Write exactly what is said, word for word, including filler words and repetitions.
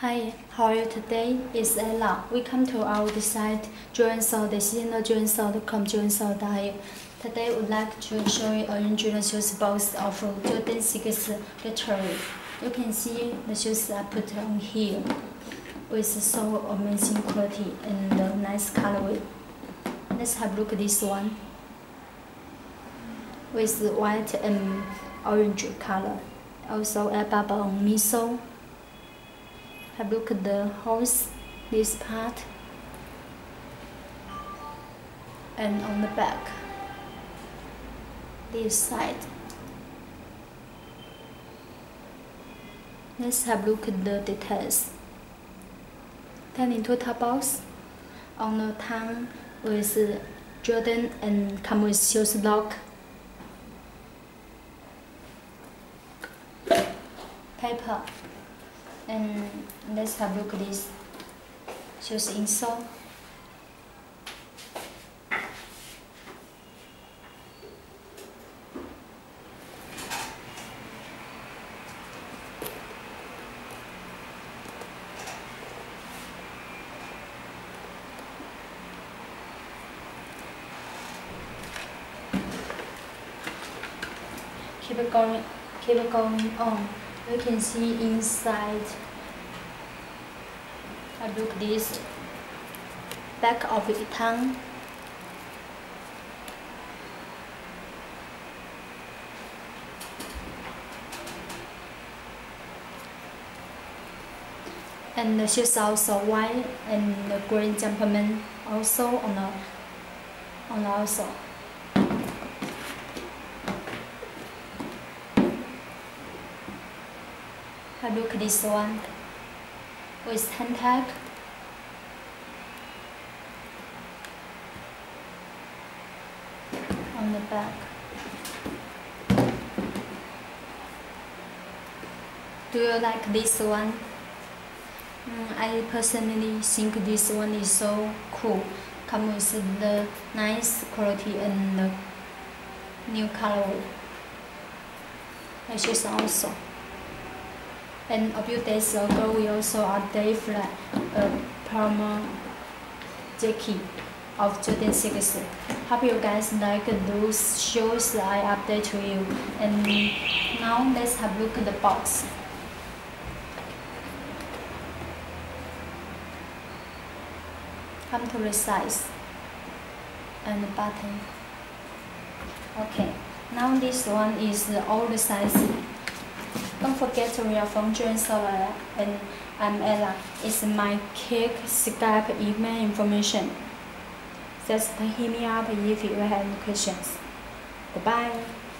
Hi, how are you today? It's Ella. Welcome to our website joinsoul designer joinsoul dot com joinsoul dot I O. Today we'd like to show you a original shoes box of Jordan six Literary. You can see the shoes I put on here with so amazing quality and a nice colorway. Let's have a look at this one with white and orange color. Also a bubble on midsole. Have a look at the hose, this part, and on the back, this side. Let's have a look at the details. Turn into top box. On the tongue with Jordan and come with shoes lock. Paper. And let's have a look at this shoes insole. Keep it going, keep it going on. You can see inside. Have a look at this back of the tongue. And the shoes also white and the green jumpman also on the on the outsole. Have a look at this one with hand tag. On the back. Do you like this one? Mm, I personally think this one is so cool. Come with the nice quality and the new colorway. The shoes also. And a few days ago, we also updated a promo jacket of Jordan six. Hope you guys like those shoes I update to you. And now let's have a look at the box. Come to the size and the button. Okay, now this one is all the size. Don't forget we are from joinsoul and I'm Ella. It's my cake Skype email information. Just hit me up if you have any questions. Goodbye.